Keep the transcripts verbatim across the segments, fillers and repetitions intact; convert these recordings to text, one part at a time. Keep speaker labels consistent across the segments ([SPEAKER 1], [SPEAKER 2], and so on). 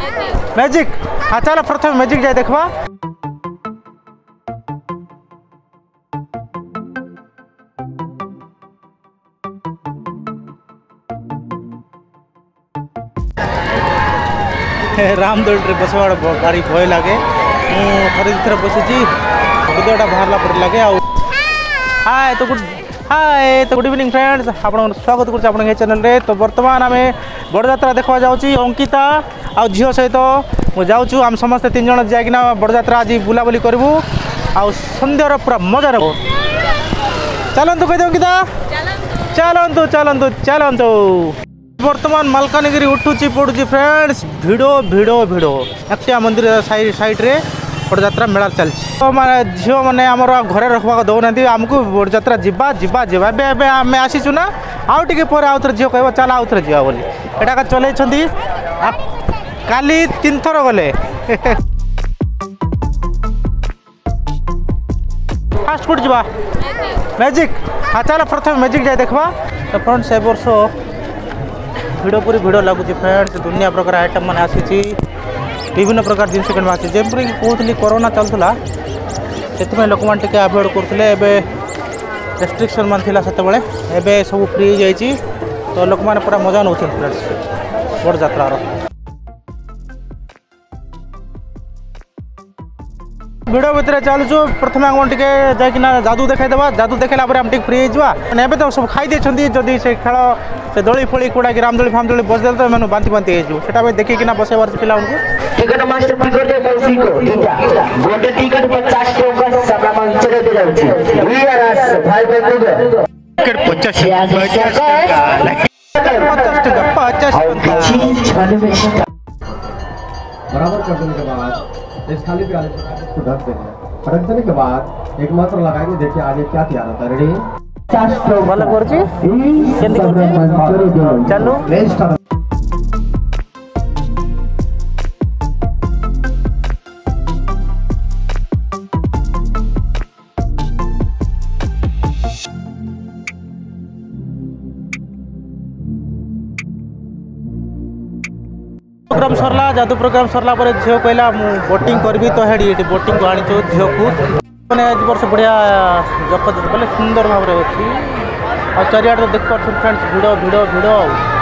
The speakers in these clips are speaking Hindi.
[SPEAKER 1] मैजिक। हाँ चलो प्रथम मैजिक जाए देखवा। रामदोल बसवा भारी भय लगे थरे थर बसी हृदयटा बाहर पर लगे। हाय तो गुड हाय तो गुड इवनिंग फ्रेंड्स, आप स्वागत कर चैनल रे। तो बर्तमान आम बड़जात्रा देखा जाऊँगी अंकिता आ झील सहित मुझे जाऊँ आम समस्ते तीन जन जाइना बड़जात्रा आज बुलाबुली करूँ आ सन्ध्यार पूरा मजा रहो। चलतु कह अंकिता चलतु चलतु चलतु। बर्तमान मालकानगिरी उठुची पड़ुची फ्रेंड्स भिड़ भिड़ भिड़ एकटिया मंदिर साइड साइड रे बड़जात्रा मेला चलती। तो माने झील मैंने आम घरे रखा दौना आमको बड़जात्रा जावा जावा जावा एवं आम आसीचु ना आउ टे पर आउ थे झील कह चल आउ थे जावा बोली एटा चलई काली तीन थर गले। फास्ट फुड जावा मैजिक। हाँ चलो प्रथम मैजिक जाए देखवा। तो फ्रेंड्स ए वर्ष भिड़ पूरी भिड़ लगुच फ्रेंड्स दुनिया प्रकार आइटम मैंने आसी विभिन्न प्रकार जिन किन आसी जमीक कहती कोरोना चलूला से लोक मैंने आभोड करते रेस्ट्रिक्शन मान थी से सब फ्री हो जाइए। तो लोक मैंने पूरा मजा नौ फ्रेंड्स बड़जात्रार भिड़ भितर चलुचु। प्रथम आम टे जाइना जादू देखाईदेवा जादू देखला आम टे फ्री हो तो सब खाई देती जदि से खेल से दोली फोली कूड़ा कि रामदोली फामदोली बस देते तो मैंने बांति बांति हो देखिकिना बसैबार पिला
[SPEAKER 2] बराबर कर देने के बाद इस खाली प्याले को ढक देना है। ढक देने के बाद एक मात्र लगाएंगे, देखिए आगे क्या तैयार होता है। रेडी
[SPEAKER 1] भल चलू प्रोग्राम सरला जादू प्रोग्राम सरला पर झील कहला बोटिंग करबी तो हेडी बोटिंग को आनी झील को मैंने आज वर्ष बढ़िया जप बोले सुंदर भाव में अच्छी और चारिआड तो देख पार्थ फ्रेंड्स भिड़ भिड़ भिड़।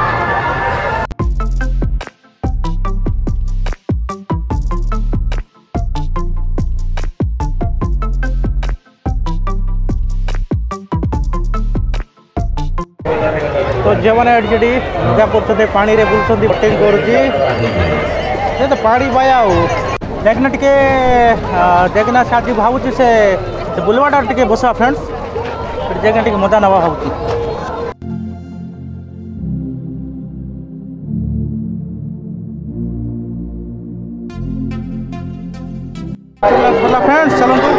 [SPEAKER 1] तो झील मैंने एडी मजा कर पानी रे बुलुं बोटिंग कर तो पानी बाया देखना टे देखना से आज भावुँ से बुलवाटा टे बसवा फ्रेंड्स देखना टे मजा नवा भावुँ। फ्रेंड्स चलतु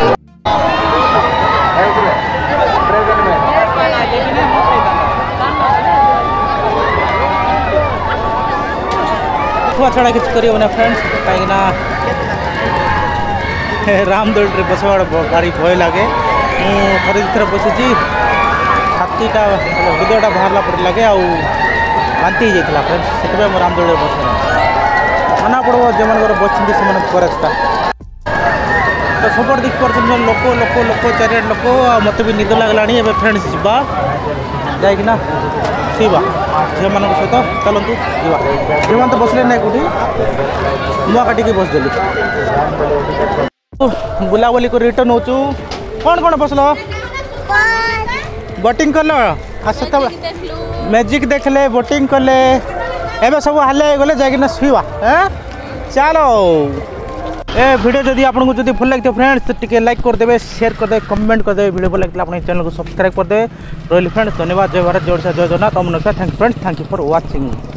[SPEAKER 1] छड़ा किसी कर फ्रेंड्स कहीं रामदोल बसवा भारी भय लगे थरे थर बसी छातीटा हृदयटा बाहर पर लगे आंति हो जाता फ्रेंड्स से रामदोल बस माना पड़ो जो मैंने बच्चे से तो सब देखी पार्टी लोक लोक लोक चारिआड लोक मत भी निद लगला फ्रेंड्स जावा जाइना सीवा झील मान सहित चलतु जावा। झील मान तो बसले ना कौटी मुआ काटिकी बसदेली बुलाबुली कर रिटर्न हो कौन कौन बसल बोटिंग कल मैजिक देखले बोटिंग कले एवं सब हाले गले जाइना शुवा चलो। ए वीडियो जदि आपको जब भल लगे फ्रेंड्स टिके लाइक करदे शेयर करदे कमेंट करदे वीडियो भल लगे अपने चैनल को सब्सक्राइब करदे। रही फ्रेंड्स धन्यवाद। जय भारत जय ओडिशा जय Jagannath. Aman thank you friends thank you for watching.